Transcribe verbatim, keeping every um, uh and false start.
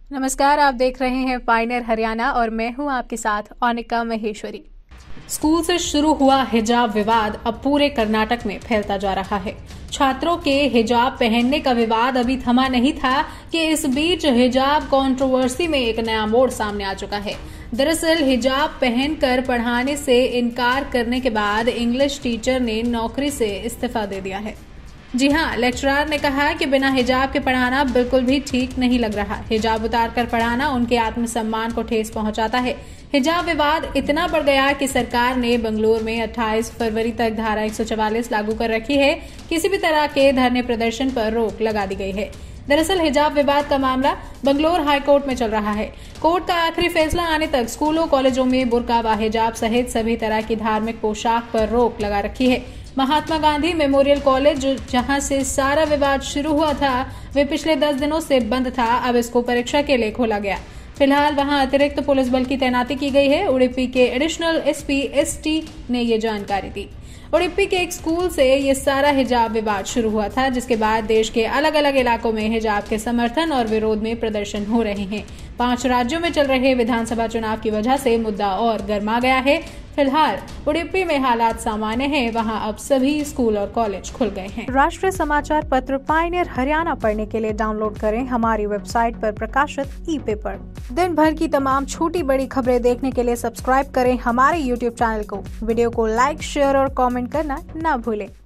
नमस्कार, आप देख रहे हैं पायनियर हरियाणा और मैं हूं आपके साथ अनिका महेश्वरी। स्कूल से शुरू हुआ हिजाब विवाद अब पूरे कर्नाटक में फैलता जा रहा है। छात्रों के हिजाब पहनने का विवाद अभी थमा नहीं था कि इस बीच हिजाब कंट्रोवर्सी में एक नया मोड़ सामने आ चुका है। दरअसल हिजाब पहनकर पढ़ाने से इनकार करने के बाद इंग्लिश टीचर ने नौकरी से इस्तीफा दे दिया है। जी हाँ, लेक्चरर ने कहा कि बिना हिजाब के पढ़ाना बिल्कुल भी ठीक नहीं लग रहा। हिजाब उतारकर पढ़ाना उनके आत्मसम्मान को ठेस पहुंचाता है। हिजाब विवाद इतना बढ़ गया कि सरकार ने बंगलुरु में अट्ठाईस फरवरी तक धारा एक सौ चवालीस लागू कर रखी है। किसी भी तरह के धरने प्रदर्शन पर रोक लगा दी गई है। दरअसल हिजाब विवाद का मामला बंगलुरु हाई कोर्ट में चल रहा है। कोर्ट का आखिरी फैसला आने तक स्कूलों कॉलेजों में बुर्का व हिजाब सहित सभी तरह की धार्मिक पोशाक पर रोक लगा रखी है। महात्मा गांधी मेमोरियल कॉलेज, जहां से सारा विवाद शुरू हुआ था, वे पिछले दस दिनों से बंद था। अब इसको परीक्षा के लिए खोला गया। फिलहाल वहां अतिरिक्त पुलिस बल की तैनाती की गई है। उडुपी के एडिशनल एसपी एसटी ने ये जानकारी दी। उडुपी के एक स्कूल से ये सारा हिजाब विवाद शुरू हुआ था, जिसके बाद देश के अलग अलग इलाकों में हिजाब के समर्थन और विरोध में प्रदर्शन हो रहे हैं। पांच राज्यों में चल रहे विधानसभा चुनाव की वजह से मुद्दा और गर्मा गया है। फिलहाल उडुपी में हालात सामान्य हैं। वहां अब सभी स्कूल और कॉलेज खुल गए हैं। राष्ट्रीय समाचार पत्र पायनियर हरियाणा पढ़ने के लिए डाउनलोड करें हमारी वेबसाइट पर प्रकाशित ई पेपर। दिन भर की तमाम छोटी बड़ी खबरें देखने के लिए सब्सक्राइब करें हमारे यूट्यूब चैनल को। वीडियो को लाइक, शेयर और कमेंट करना न भूलें।